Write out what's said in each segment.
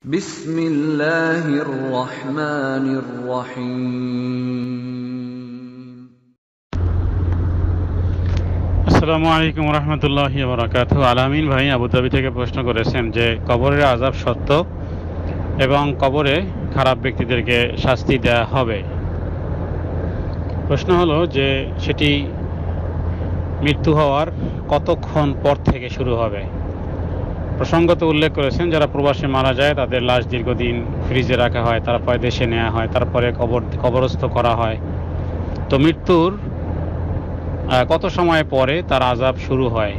বিসমিল্লাহির রহমানির রহিম। আসসালামু আলাইকুম রহমতুল্লাহি ওয়া বারাকাতুহু। আলামিন ভাই আবুধাবি থেকে প্রশ্ন করেছেন যে কবরের আযাব সত্য এবং কবরে খারাপ ব্যক্তিদেরকে শাস্তি দেওয়া হবে। প্রশ্ন হলো যে সেটি মৃত্যু হওয়ার কতক্ষণ পর থেকে শুরু হবে। প্রসঙ্গত উল্লেখ করেছেন যারা প্রবাসে মারা যায় তাদের লাশ দীর্ঘদিন ফ্রিজে রাখা হয়, তারপরে দেশে নেওয়া হয়, তারপরে কবরস্থ করা হয়। তো মৃত্যুর কত সময় পরে তার আযাব শুরু হয়,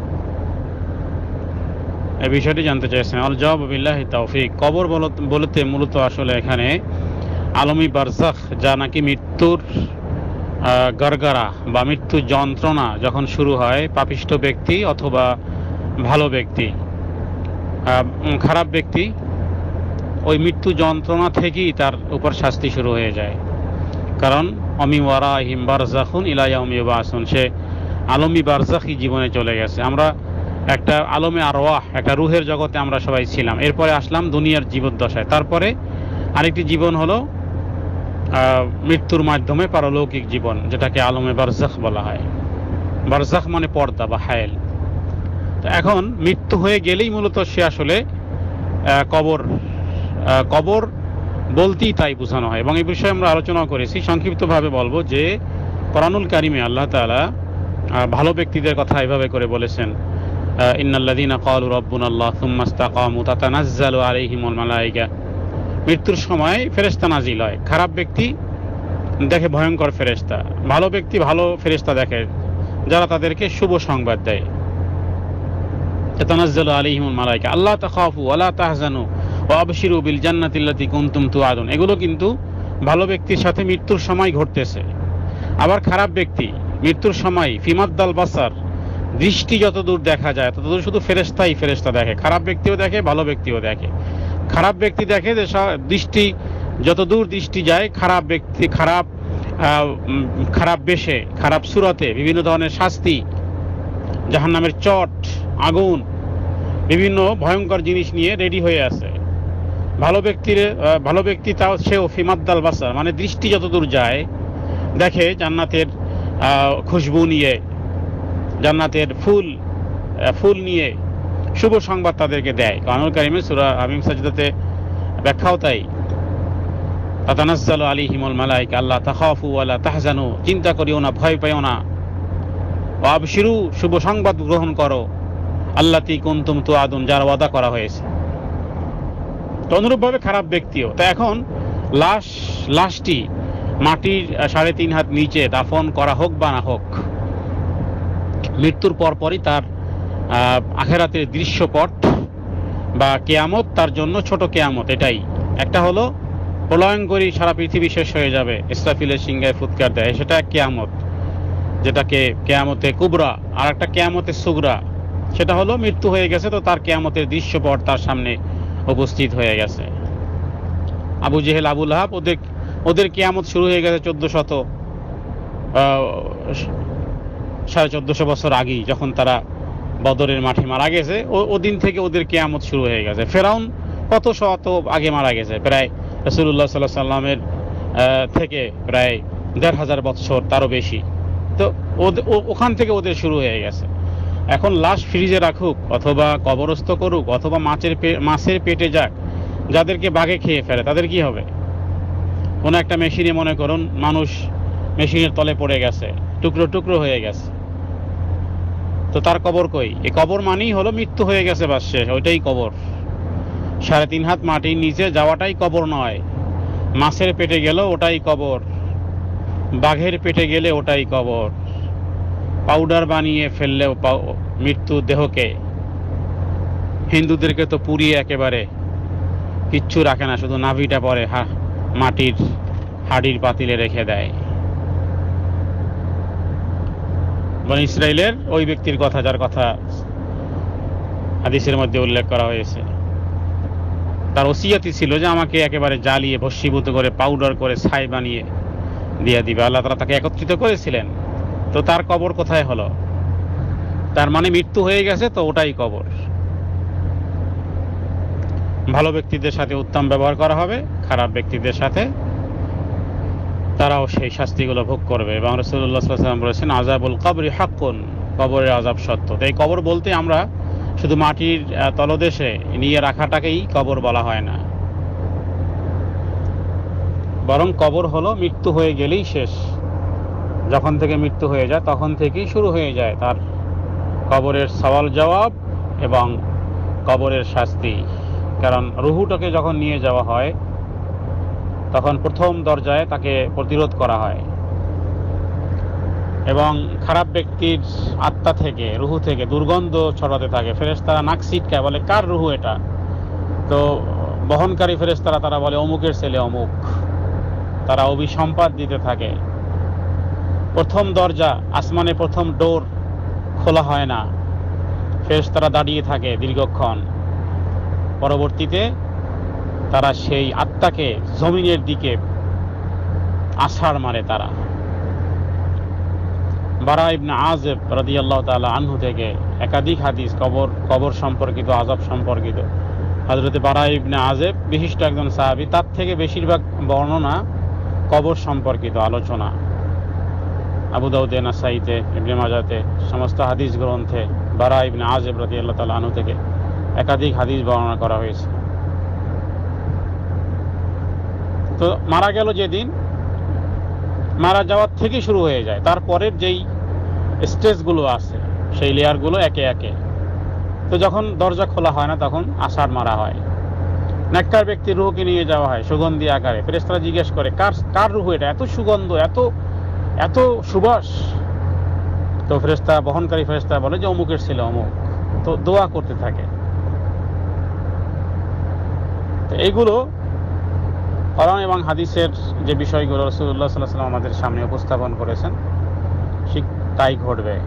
এই বিষয়টি জানতে চাইছেন। আল জবাব বিল্লাহি তাওফিক। কবর বলতে মূলত আসলে এখানে আলমী বারজাখ, যা নাকি মৃত্যুর গারগারা বা মৃত্যু যন্ত্রণা যখন শুরু হয় পাপিষ্ঠ ব্যক্তি অথবা ভালো ব্যক্তি, খারাপ ব্যক্তি, ওই মৃত্যু যন্ত্রণা থেকেই তার উপর শাস্তি শুরু হয়ে যায়। কারণ অমি ওয়ারাহিম বারজাখুন ইলা ইয়াউমি ইউবাসুন, সে আলমী বারজাখি জীবনে চলে গেছে। আমরা একটা আলমে আরওয়াহ, একটা রুহের জগতে আমরা সবাই ছিলাম, এরপরে আসলাম দুনিয়ার জীবদ্দশায়, তারপরে আরেকটি জীবন হলো মৃত্যুর মাধ্যমে পারলৌকিক জীবন, যেটাকে আলমে বারজাখ বলা হয়। বারজাখ মানে পর্দা বা হায়েল। তো এখন মৃত্যু হয়ে গেলেই মূলত সে আসলে কবর বলতেই তাই বোঝানো হয়। এবং এই বিষয়ে আমরা আলোচনা করেছি, সংক্ষিপ্তভাবে বলবো যে কোরআনুল কারিমে আল্লাহ তাআলা ভালো ব্যক্তিদের কথা এভাবে করে বলেছেন, ইন্নাল্লাযীনা ক্বালু রাব্বুনাল্লাহ সুম্মা ইসতাকামু তাতানাজ্জালু আলাইহিমুল মালায়েকা। মৃত্যুর সময় ফেরেশতা নাজিল হয়। খারাপ ব্যক্তি দেখে ভয়ঙ্কর ফেরেশতা, ভালো ব্যক্তি ভালো ফেরেশতা দেখে যারা তাদেরকে শুভ সংবাদ দেয়। তাতানাজ্জালু আলাইহিমুল মালায়েকা আল্লা তাখাফু ওয়া লা তাহজানু ওয়া আবশিরু বিল জান্নাতিল্লাতী কুনতুম তুআদুন। এগুলো কিন্তু ভালো ব্যক্তির সাথে মৃত্যুর সময় ঘটতেছে। আবার খারাপ ব্যক্তি মৃত্যুর সময় ফিমাদ্দাল বাসার, দৃষ্টি যতদূর দেখা যায় ততদূর শুধু ফেরেশতা দেখে। খারাপ ব্যক্তিও দেখে, ভালো ব্যক্তিও দেখে। খারাপ ব্যক্তি দেখে যে দৃষ্টি যতদূর দৃষ্টি যায়, খারাপ ব্যক্তি খারাপ বেশে, খারাপ সুরতে বিভিন্ন ধরনের শাস্তি, জাহান্নামের চট, আগুন, বিভিন্ন ভয়ঙ্কর জিনিস নিয়ে রেডি হয়ে আছে। ভালো ব্যক্তি তাও সেও ফিমাদ্দাল বাসার, মানে দৃষ্টি যতদূর যায় দেখে জান্নাতের খুশবু নিয়ে, জান্নাতের ফুল নিয়ে শুভ সংবাদ তাদেরকে দেয়। কোরআনুল কারীমে সূরা হামিম সাজদাতে ব্যাখ্যাও তাই। তাতানাজ্জালু আলাইহিমুল মালায়েকা আল্লা তাখাফু ওয়া লা তাহজানু, চিন্তা করিও না, ভয় পাইও না, ওয়া আবশিরু, শুভ সংবাদ গ্রহণ করো, আল্লাতী কুনতুম তুআদুন, যার ওয়াদা করা হয়েছে। তো অনুরূপভাবে খারাপ ব্যক্তিও। তো এখন লাশটি মাটির 3.5 হাত নিচে দাফন করা হোক বা না হোক, মৃত্যুর পরপরই তার আখেরাতের দৃশ্যপট বা কেয়ামত, তার জন্য ছোট কেয়ামত এটাই। একটা হলো প্রলয়ঙ্করী, সারা পৃথিবী শেষ হয়ে যাবে, ইসরাফিলের সিংহায় ফুৎকার দেয়, সেটা এক কেয়ামত, যেটাকে কেয়ামতে কুবরা। আর একটা কেয়ামতে সুগরা, সেটা হলো মৃত্যু হয়ে গেছে তো তার কেয়ামতের দৃশ্যপট তার সামনে উপস্থিত হয়ে গেছে। আবু জেহেল, আবু লাহাব, ওদের কেয়ামত শুরু হয়ে গেছে 1414 বছর আগেই, যখন তারা বদরের মাঠে মারা গেছে। ওদিন থেকে ওদের কেয়ামত শুরু হয়ে গেছে। ফেরাউন কত শত আগে মারা গেছে, প্রায় রাসূলুল্লাহ সাল্লাল্লাহু আলাইহি সাল্লামের থেকে প্রায় 1500 বছর, তারও বেশি। তো ওখান থেকে ওদের শুরু হয়ে গেছে। এখন লাশ ফ্রিজে রাখুক অথবা কবরস্থ করুক অথবা মাছের পেটে যাক, যাদেরকে বাঘে খেয়ে ফেলে তাদের কি হবে? কোনো একটা মেশিনে মনে করুন মানুষ মেশিনের তলে পড়ে গেছে, টুকরো টুকরো হয়ে গেছে, তো তার কবর কই? এই কবর মানেই হলো মৃত্যু হয়ে গেছে, বাস শেষ, ওইটাই কবর। 3.5 হাত মাটির নিচে যাওয়াটাই কবর নয়। মাছের পেটে গেল ওটাই কবর, বাঘের পেটে গেলে ওটাই কবর। পাউডার বানিয়ে ফেললেও মৃত্যু দেহকে, হিন্দুদেরকে তো পুড়িয়ে একেবারে কিচ্ছু রাখে না, শুধু নাভিটা পরে মাটির হাড়ির পাতিলে রেখে দেয়। বনি ইসরাইলের ওই ব্যক্তির কথা, যার কথা হাদিসের মধ্যে উল্লেখ করা হয়েছে, তার ওসিয়তি ছিল যে আমাকে একেবারে জ্বালিয়ে ভস্মীভূত করে পাউডার করে ছাই বানিয়ে দিয়ে দিবে। আল্লাহ তাআলা তাকে একত্রিত করেছিলেন। তো তার কবর কোথায় হলো? তার মানে মৃত্যু হয়ে গেছে, তো ওটাই কবর। ভালো ব্যক্তিদের সাথে উত্তম ব্যবহার করা হবে, খারাপ ব্যক্তিদের সাথে তারাও সেই শাস্তিগুলো ভোগ করবে। এবং রাসূলুল্লাহ সাল্লাল্লাহু আলাইহি ওয়াসাল্লাম বলেছেন, আযাবুল কবরি হাক্কুন, কবরের আযাব সত্য। তো এই কবর বলতে আমরা শুধু মাটির তলদেশে নিয়ে রাখাটাকেই কবর বলা হয় না, বরং কবর হলো মৃত্যু হয়ে গেলেই শেষ। যখন থেকে মৃত্যু হয়ে যায় তখন থেকেই শুরু হয়ে যায় তার কবরের সওয়াল জবাব এবং কবরের শাস্তি। কারণ রুহুটাকে যখন নিয়ে যাওয়া হয় তখন প্রথম দরজায় তাকে প্রতিরোধ করা হয় এবং খারাপ ব্যক্তির আত্মা থেকে, রুহু থেকে দুর্গন্ধ ছড়াতে থাকে। ফেরেশতারা নাক ছিটকায়, বলে কার রুহু এটা? তো বহনকারী ফেরেশতারা তারা বলে অমুকের ছেলে অমুক। তারা অভিসম্পাদ দিতে থাকে। প্রথম দরজা, আসমানে প্রথম ডোর খোলা হয় না, ফেরেশতারা দাঁড়িয়ে থাকে দীর্ঘক্ষণ। পরবর্তীতে তারা সেই আত্মাকে জমিনের দিকে আছাড় মারে। তারা বারা ইবনে আযিব রাদিয়াল্লাহু তাআলা আনহু থেকে একাধিক হাদিস কবর সম্পর্কিত, আযাব সম্পর্কিত। হযরত বারা ইবনে আযিব বিশিষ্ট একজন সাহাবী, তার থেকে বেশিরভাগ বর্ণনা কবর সম্পর্কিত আলোচনা। আবু দাউদে, নাসাইতে, ইবনে মাজাতে, সমস্ত হাদিস গ্রন্থে বারা ইবনে আযিব রাদিয়াল্লাহু তাআলা আনহু থেকে একাধিক হাদিস বর্ণনা করা হয়েছে। তো মারা গেল যেদিন, মারা যাওয়ার থেকে শুরু হয়ে যায় তারপরের যেই স্টেজগুলো আছে সেই লেয়ারগুলো একে একে। তো যখন দরজা খোলা হয় না তখন আছাড় মারা হয়। নেককার ব্যক্তির রুহকে নিয়ে যাওয়া হয় সুগন্ধি আকারে। ফেরেশতারা জিজ্ঞেস করে, কার রুহ এটা? এত সুগন্ধ, এত সুবাস। তো ফেরেশতা, বহনকারী ফেরেশতা বলে যে অমুকের ছিল অমুক। তো দোয়া করতে থাকে। তো এইগুলো কোরআন এবং হাদিসের যে বিষয়গুলো রাসূলুল্লাহ সাল্লাল্লাহু আলাইহি ওয়াসাল্লাম আমাদের সামনে উপস্থাপন করেছেন ঠিক তাই ঘটবে।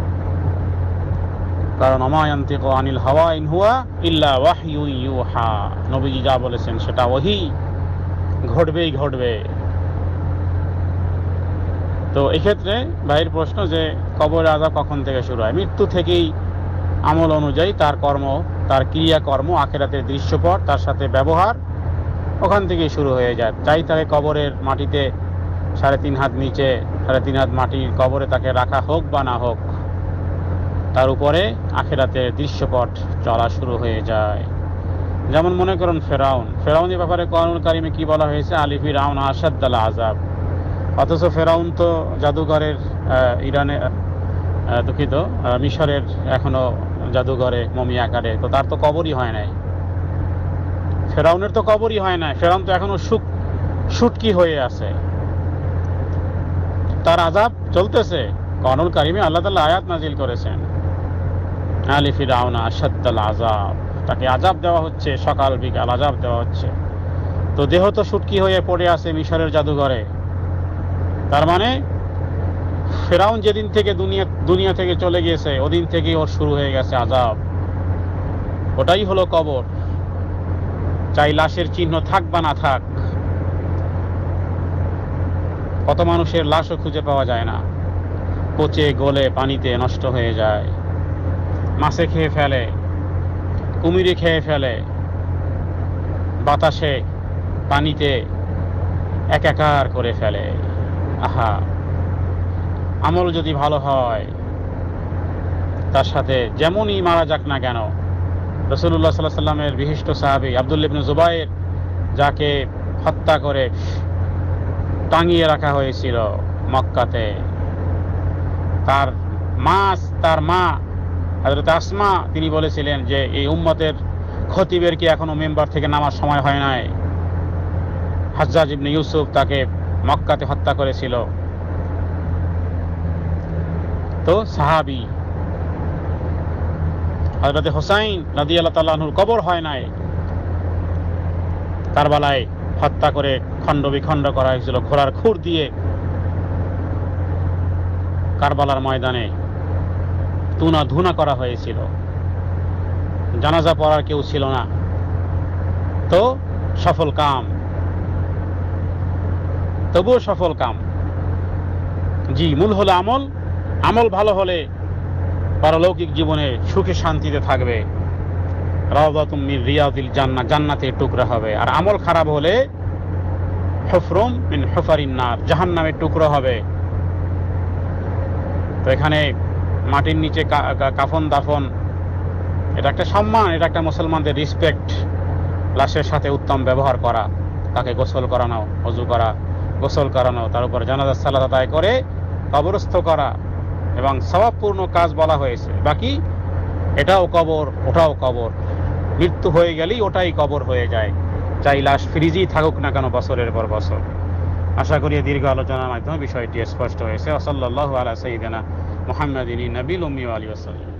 কারণ ওমা ইয়ানতিকু আনিল হাওয়া ইন হুয়া ইল্লা ওয়াহয়ু ইউহা, নবীজি যা বলেছেন সেটা ওহী, ঘটবেই ঘটবে। তো এক্ষেত্রে ভাইয়ের প্রশ্ন যে কবরের আযাব কখন থেকে শুরু হয়? মৃত্যু থেকেই আমল অনুযায়ী তার কর্ম, তার ক্রিয়াকর্ম, আখিরাতের দৃশ্যপট, তার সাথে ব্যবহার ওখান থেকেই শুরু হয়ে যায়। চাই তাকে কবরের মাটিতে 3.5 হাত নিচে, 3.5 হাত মাটির কবরে তাকে রাখা হোক বা না হোক, তার উপরে আখিরাতের দৃশ্যপট চলা শুরু হয়ে যায়। যেমন মনে করুন ফেরাউনের ব্যাপারে কোরআনুল কারিমে কি বলা হয়েছে? আলি ফিরআউন আশাদ্দাল আযাব। অথচ ফেরাউন তো জাদুঘরের, ইরানে দুঃখিত, মিশরের এখনো জাদুঘরে মমি আকারে, তো তার তো কবরই হয় নাই। ফেরাউনের তো কবরই হয় নাই, ফেরাউন তো এখনো শুটকি হয়ে আছে, তার আযাব চলতেছে। কোরআনুল কারিমে আল্লাহ তাআলা আয়াত নাজিল করেছেন, আলি ফিরআউন আশাদ্দাল আযাব, তাকে আযাব দেওয়া হচ্ছে, সকাল বিকাল আযাব দেওয়া হচ্ছে। তো দেহ তো শুটকি হয়ে পড়ে আছে মিশরের জাদুঘরে। তার মানে ফেরাউন যেদিন থেকে দুনিয়া থেকে চলে গিয়েছে ওদিন থেকেই ওর শুরু হয়ে গেছে আযাব। ওটাই হলো কবর। চাই লাশের চিহ্ন থাক বা না থাক, কত মানুষের লাশও খুঁজে পাওয়া যায় না, পচে গলে পানিতে নষ্ট হয়ে যায়, মাছে খেয়ে ফেলে, কুমিরে খেয়ে ফেলে, বাতাসে পানিতে একাকার করে ফেলে। আহা, আমল যদি ভালো হয় তার সাথে যেমনই মারা যাক না কেন, রাসূলুল্লাহ সাল্লাল্লাহু আলাইহি ওয়াসাল্লামের বিশিষ্ট সাহাবী আব্দুল্লাহ ইবনে জুবাইর, যাকে হত্যা করে টাঙিয়ে রাখা হয়েছিল মক্কাতে, তার মা হযরত আসমা, তিনি বলেছিলেন যে এই উম্মতের খতিবের কি এখনো মেম্বার থেকে নামার সময় হয় নাই? হাজ্জাজ ইবনে ইউসুফ তাকে মক্কাতে হত্যা করেছিল। তো সাহাবী হযরত হুসাইন রাদিয়াল্লাহু তাআলা আনহুর কবর হয় নাই, কারবালায় হত্যা করে খণ্ড বিখণ্ড করা হয়েছিল, ঘোড়ার খুর দিয়ে কারবালার ময়দানে তুনা ধুনা করা হয়েছিল, জানাজা পড়ার কেউ ছিল না। তো সফল কাম, তবুও সফল কাম। জি, মূল হলো আমল ভালো হলে পারলৌকিক জীবনে সুখে শান্তিতে থাকবে। রাওদাতুম মিন রিয়াদিল জান্নাহ, জান্নাতের টুকরা হবে। আর আমল খারাপ হলে হুফরুম মিন হুফারিন নার, জাহান্নামের টুকরো হবে। তো এখানে মাটির নিচে কাফন দাফন, এটা একটা সম্মান, এটা একটা মুসলমানদের রেসপেক্ট। লাশের সাথে উত্তম ব্যবহার করা, তাকে গোসল করানো, ওযু করা, গোসল করানো, তার উপর জানাজার সালাত আদায় করে কবরস্থ করা, এবং সওয়াবপূর্ণ কাজ বলা হয়েছে। বাকি এটাও কবর, ওটাও কবর, মৃত্যু হয়ে গেলেই ওটাই কবর হয়ে যায়, চাই লাশ ফ্রিজেই থাকুক না কেন বছরের পর বছর। আশা করি দীর্ঘ আলোচনার মাধ্যমে বিষয়টি স্পষ্ট হয়েছে। সাল্লাল্লাহু আলা সাইয়্যিদিনা মুহাম্মাদিন নবিয়্যিল উম্মি ওয়া আলিহি ওয়াসাল্লাম।